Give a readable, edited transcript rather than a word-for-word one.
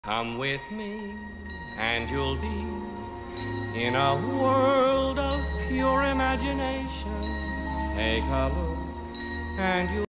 Come with me and you'll be in a world of pure imagination. Take a look and you'll